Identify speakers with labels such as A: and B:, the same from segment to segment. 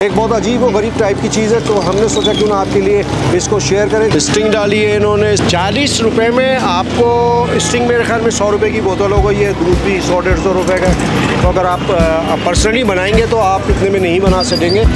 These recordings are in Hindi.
A: एक बहुत अजीब और गरीब टाइप की चीज़ है, तो हमने सोचा क्यों ना आपके लिए इसको शेयर करें। स्टिंग डाली है इन्होंने 40 रुपये में। आपको स्टिंग मेरे ख्याल में 100 रुपये की बोतल हो गई है, दूध भी 100-150 रुपये का। तो अगर आप पर्सनली बनाएंगे तो आप इतने में नहीं बना सकेंगे।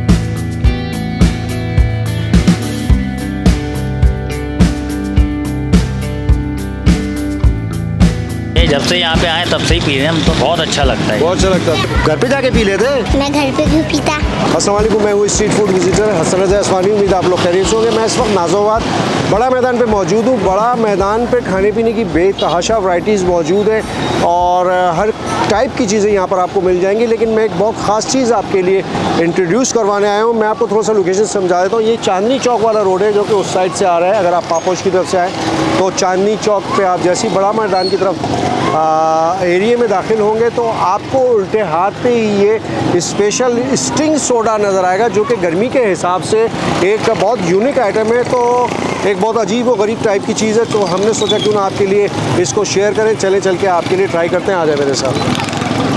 B: जब से यहाँ पे आए तब से ही पी रहे हैं हम, तो बहुत अच्छा लगता है।
A: बहुत अच्छा लगता है। घर पे जाके पी लेते हैं?
C: मैं घर पे भी पीता।
A: अस्सलाम वालेकुम, मैं हूँ street food visitor Hasan Raza Aswani. उम्मीद आप लोग खैरियत से होंगे। मैं इस वक्त नाज़ोबाद बड़ा मैदान पे मौजूद हूँ। बड़ा मैदान पे खाने पीने की बेतहाशा वैरायटीज़ मौजूद है और हर टाइप की चीज़ें यहाँ पर आपको मिल जाएंगी। लेकिन मैं एक बहुत ख़ास चीज़ आपके लिए इंट्रोड्यूस करवाने आया हूँ। मैं आपको थोड़ा सा लोकेशन समझा देता हूँ। ये चांदनी चौक वाला रोड है जो कि उस साइड से आ रहा है। अगर आप पापोश की तरफ से आएँ तो चांदनी चौक पे आप जैसे ही बड़ा मैदान की तरफ एरिया में दाखिल होंगे तो आपको उल्टे हाथ पे ही ये स्पेशल स्टिंग सोडा नज़र आएगा, जो कि गर्मी के हिसाब से एक बहुत यूनिक आइटम है। तो एक बहुत अजीब और गरीब टाइप की चीज़ है, तो हमने सोचा क्यों ना आपके लिए इसको शेयर करें। चल के आपके लिए ट्राई करते हैं। आ जाए मेरे साथ।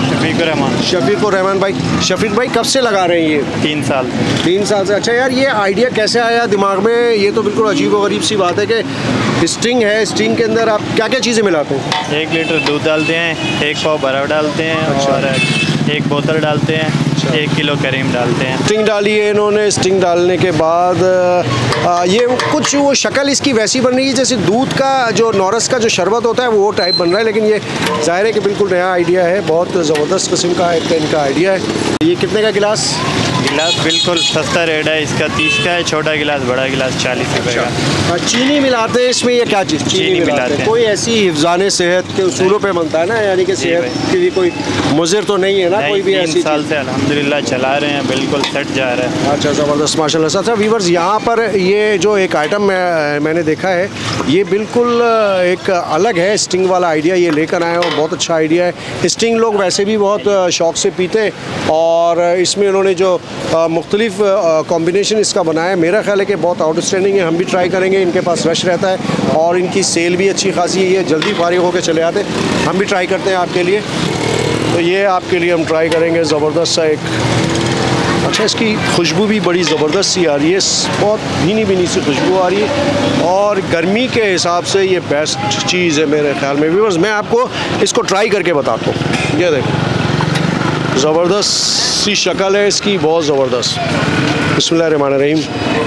A: शफीकुर रहमान भाई। शफीक भाई कब से लगा रहे हैं ये?
D: 3 साल।
A: 3 साल से। अच्छा यार, ये आइडिया कैसे आया दिमाग में? ये तो बिल्कुल अजीब और गरीब सी बात है कि स्टिंग है, स्टिंग के अंदर आप क्या क्या चीज़ें मिलाते हैं?
D: 1 लीटर दूध डालते हैं, 1 पाव बर्फ़ डालते हैं। अच्छा। और 1 बोतल डालते हैं। अच्छा। 1 किलो करीम डालते हैं।
A: स्टिंग डाली है इन्होंने। स्टिंग डालने के बाद ये कुछ वो शक्ल इसकी वैसी बन रही है जैसे दूध का जो नौरस का जो शरबत होता है वो टाइप बन रहा है। लेकिन ये ज़ाहिर है कि बिल्कुल नया आइडिया है, बहुत ज़बरदस्त किस्म का इनका आइडिया है। ये कितने का गिलास?
D: गिलास बिल्कुल सस्ता रेट है इसका, 30 का है। छोटा गिलास, बड़ा गिलास 40 रुपये का।
A: चीनी मिलाते हैं इसमें? ये क्या चीज़? चीनी मिलाते हैं। कोई ऐसी हिफ्ज़ाने सेहत के उसूलों पे बनता है ना, यानी कि सेहत के लिए कोई मुज़र तो नहीं है ना? कोई भी ऐसी
D: 3 साल से अल्हम्दुलिल्लाह चला रहे हैं, बिल्कुल सेट जा रहा है।
A: अच्छा, ज़बरदस्त, माशाल्लाह। अच्छा व्यूअर्स, यहाँ पर ये जो एक आइटम मैंने देखा है, ये बिल्कुल एक अलग है। स्टिंग वाला आइडिया ये लेकर आए और बहुत अच्छा आइडिया है। स्टिंग लोग वैसे भी बहुत शौक़ से पीते हैं और इसमें इन्होंने जो मुख्तलिफ कॉम्बिनेशन इसका बनाया है, मेरा ख्याल है कि बहुत आउटस्टैंडिंग है। हम भी ट्राई करेंगे। इनके पास रश रहता है और इनकी सेल भी अच्छी खासी है। ये जल्दी फारिग होकर चले आते हैं। हम भी ट्राई करते हैं आपके लिए। तो ये आपके लिए हम ट्राई करेंगे। ज़बरदस्त सा एक, अच्छा इसकी खुशबू भी बड़ी ज़बरदस्त सी आ रही है, बहुत भीनी सी खुशबू आ रही है और गर्मी के हिसाब से ये बेस्ट चीज़ है मेरे ख्याल में। व्यूअर्स, मैं आपको इसको ट्राई करके बताता हूँ। ये देखें, ज़बरदस्त सी शक्ल है इसकी, बहुत ज़बरदस्त। बिस्मिल्लाहिर्रहमानिर्रहीम।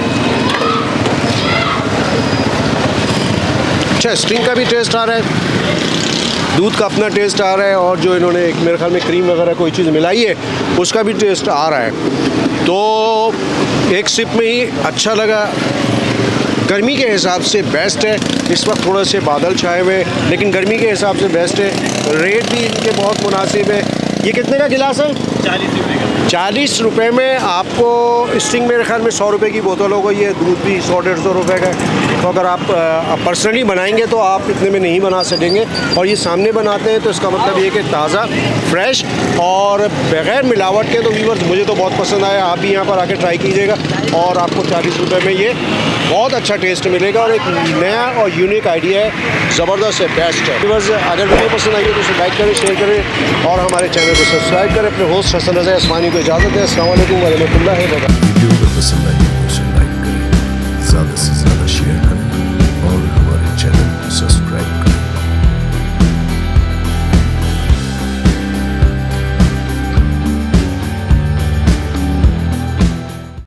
A: अच्छा, स्टिंग का भी टेस्ट आ रहा है, दूध का अपना टेस्ट आ रहा है और जो इन्होंने एक मेरे ख्याल में क्रीम वगैरह कोई चीज़ मिलाई है उसका भी टेस्ट आ रहा है। तो एक सिप में ही अच्छा लगा। गर्मी के हिसाब से बेस्ट है। इस वक्त थोड़े से बादल छाए हुए, लेकिन गर्मी के हिसाब से बेस्ट है। रेट भी इनके बहुत मुनासिब है। ये कितने का गिलास है?
D: 40 रुपये का।
A: 40 रुपये में आपको स्टिंग मेरे ख्याल में 100 रुपये की बोतल हो गई है, दूध भी 100-150 रुपये का। तो अगर आप पर्सनली बनाएंगे तो आप इतने में नहीं बना सकेंगे। और ये सामने बनाते हैं तो इसका मतलब ये कि ताज़ा, फ्रेश और बग़ैर मिलावट के। तो व्यूअर्स, मुझे तो बहुत पसंद आया। आप भी यहाँ पर आके ट्राई कीजिएगा और आपको 40 रुपये में ये बहुत अच्छा टेस्ट मिलेगा और एक नया और यूनिक आइडिया है। ज़बरदस्त है, बेस्ट है। व्यूअर्स, अगर वीडियो पसंद आई है तो इसे लाइक करें, शेयर करें और हमारे चैनल को सब्सक्राइब करें। अपने होस्ट हसन रज़ा अस्वानी को इजाज़त है। अस्सलाम वालेकुम व रहमतुल्लाहि व बरकातहू।
E: वीडियो अगर पसंद आई तो इसे लाइक करें, ज़्यादा से ज़्यादा